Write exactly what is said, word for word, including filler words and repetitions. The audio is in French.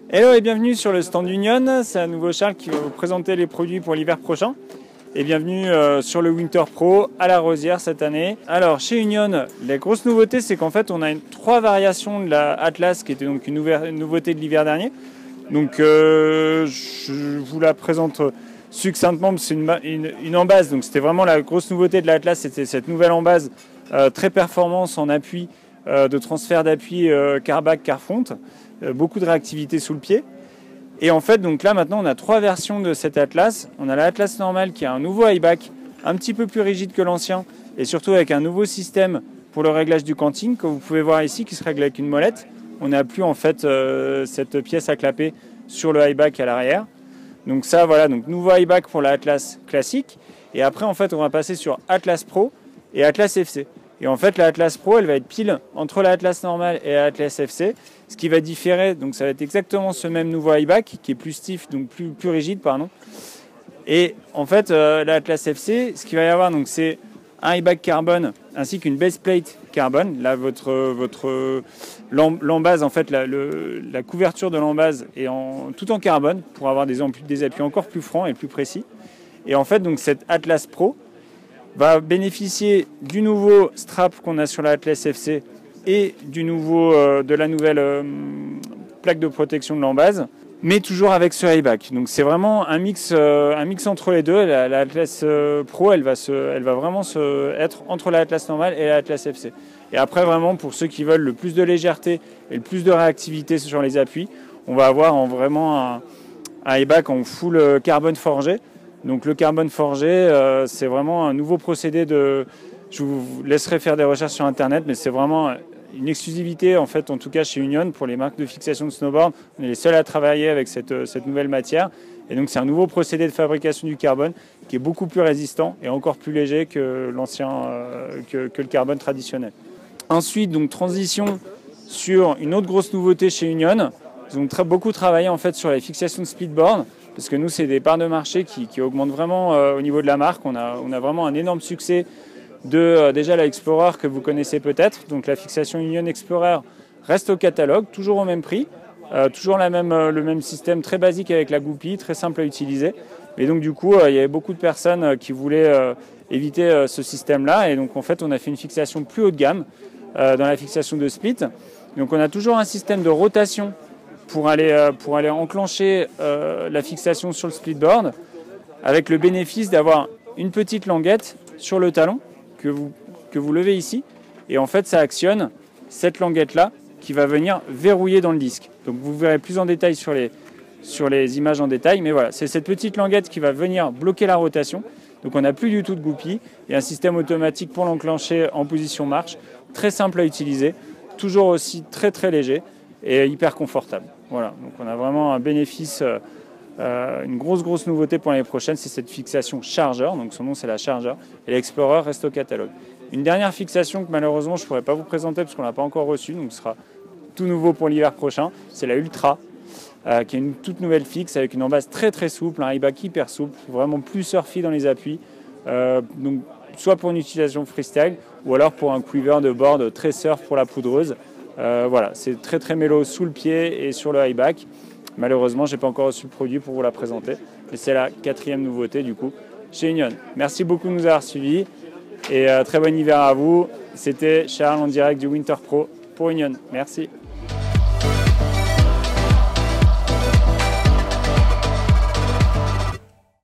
Hello et bienvenue sur le stand Union, c'est à nouveau Charles qui va vous présenter les produits pour l'hiver prochain. Et bienvenue euh, sur le Winter Pro à la Rosière cette année. Alors chez Union, la grosse nouveauté c'est qu'en fait on a une, trois variations de la Atlas qui était donc une, une nouveauté de l'hiver dernier. Donc euh, je vous la présente succinctement, c'est une, une, une embase, donc c'était vraiment la grosse nouveauté de l'Atlas, c'était cette nouvelle embase euh, très performance en appui, euh, de transfert d'appui euh, car-back, car-front. Beaucoup de réactivité sous le pied. Et en fait, donc là maintenant, on a trois versions de cet Atlas. On a l'Atlas normal qui a un nouveau high-back, un petit peu plus rigide que l'ancien, et surtout avec un nouveau système pour le réglage du canting, que vous pouvez voir ici, qui se règle avec une molette. On n'a plus en fait euh, cette pièce à clapper sur le high-back à l'arrière. Donc ça, voilà, donc nouveau high-back pour l'Atlas classique. Et après, en fait, on va passer sur Atlas Pro et Atlas F C. Et en fait, la Atlas Pro, elle va être pile entre la Atlas normale et la Atlas F C. Ce qui va différer, donc ça va être exactement ce même nouveau high-back qui est plus stiff, donc plus, plus rigide, pardon. Et en fait, euh, la Atlas F C, ce qu'il va y avoir, donc c'est un high-back carbone ainsi qu'une base plate carbone. Là, votre, votre l'embase, en fait, la, le, la couverture de l'embase est en, tout en carbone pour avoir des, des appuis encore plus francs et plus précis. Et en fait, donc cette Atlas Pro va bénéficier du nouveau strap qu'on a sur la Atlas F C et du nouveau, euh, de la nouvelle euh, plaque de protection de l'embase, mais toujours avec ce high-back. Donc c'est vraiment un mix, euh, un mix entre les deux. La, la Atlas euh, Pro, elle va, se, elle va vraiment se, être entre la Atlas normale et la Atlas F C. Et après, vraiment, pour ceux qui veulent le plus de légèreté et le plus de réactivité sur les appuis, on va avoir en vraiment un, un high-back en full carbone forgé. Donc le carbone forgé, euh, c'est vraiment un nouveau procédé de... Je vous laisserai faire des recherches sur Internet, mais c'est vraiment une exclusivité, en fait, en tout cas chez Union, pour les marques de fixation de snowboard. On est les seuls à travailler avec cette, cette nouvelle matière. Et donc c'est un nouveau procédé de fabrication du carbone qui est beaucoup plus résistant et encore plus léger que l'ancien, euh, que, que le carbone traditionnel. Ensuite, donc transition sur une autre grosse nouveauté chez Union. Ils ont très, beaucoup travaillé en fait sur les fixations de splitboard. Parce que nous, c'est des parts de marché qui, qui augmentent vraiment euh, au niveau de la marque. On a, on a vraiment un énorme succès de euh, déjà la Explorer que vous connaissez peut-être. Donc la fixation Union Explorer reste au catalogue, toujours au même prix, euh, toujours la même, euh, le même système très basique avec la goupille, très simple à utiliser. Et donc du coup, euh, il y avait beaucoup de personnes euh, qui voulaient euh, éviter euh, ce système-là. Et donc en fait, on a fait une fixation plus haut de gamme euh, dans la fixation de split. Donc on a toujours un système de rotation pour aller, pour aller enclencher euh, la fixation sur le splitboard, avec le bénéfice d'avoir une petite languette sur le talon que vous, que vous levez ici, et en fait ça actionne cette languette-là qui va venir verrouiller dans le disque. Donc vous verrez plus en détail sur les, sur les images en détail, mais voilà, c'est cette petite languette qui va venir bloquer la rotation. Donc on n'a plus du tout de goupille, et un système automatique pour l'enclencher en position marche, très simple à utiliser, toujours aussi très très léger, et hyper confortable. Voilà, donc on a vraiment un bénéfice, euh, une grosse grosse nouveauté pour l'année prochaine, c'est cette fixation chargeur, donc son nom c'est la chargeur, et l'Explorer reste au catalogue. Une dernière fixation que malheureusement je ne pourrais pas vous présenter parce qu'on n'a pas encore reçue, donc ce sera tout nouveau pour l'hiver prochain, c'est la Ultra, euh, qui est une toute nouvelle fixe avec une embase très très souple, un high-back hyper souple, vraiment plus surfy dans les appuis, euh, donc soit pour une utilisation freestyle, ou alors pour un quiver de board très surf pour la poudreuse. Euh, voilà, c'est très très mélo sous le pied et sur le high-back. Malheureusement, je n'ai pas encore reçu le produit pour vous la présenter. Mais c'est la quatrième nouveauté du coup chez Union. Merci beaucoup de nous avoir suivis et euh, très bon hiver à vous. C'était Charles en direct du Winter Pro pour Union. Merci.